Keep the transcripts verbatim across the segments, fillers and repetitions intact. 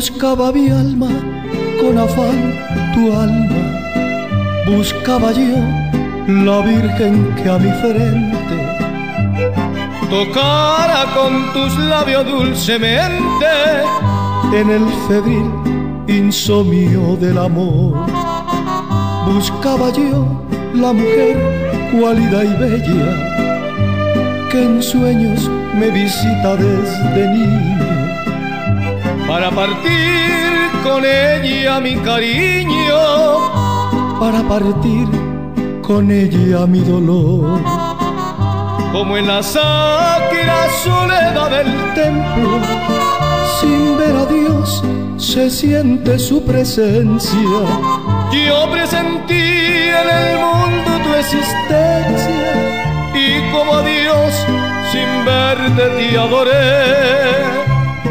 Buscaba mi alma con afán tu alma, buscaba yo la Virgen que a mi frente tocara con tus labios dulcemente en el febril insomnio del amor. Buscaba yo la mujer cuálida y bella que en sueños me visita desde niño, para partir con ella mi cariño, para partir con ella mi dolor. Como en la sacra soledad del templo, sin ver a Dios se siente su presencia. Yo presentí en el mundo tu existencia, y como a Dios sin verte te adoré.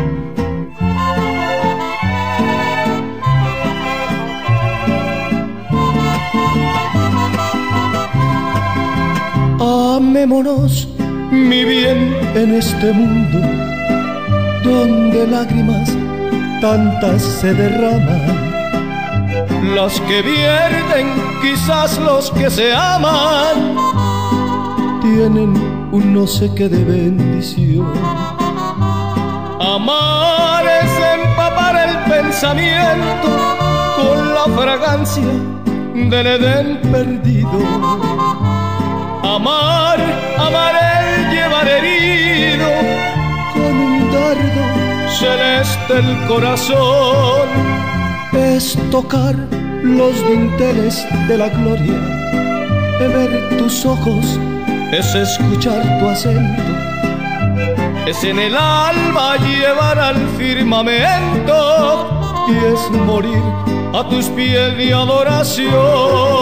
Amémonos, mi bien, en este mundo donde lágrimas tantas se derraman, las que vierten quizás los que se aman, tienen un no sé qué de bendición. Amar es empapar el pensamiento con la fragancia del Edén perdido. Amar, amar el llevar herido con un dardo celeste el corazón. Es tocar los dinteles de la gloria, es ver tus ojos, es escuchar tu acento, es en el alma llevar al firmamento, y es morir a tus pies de adoración.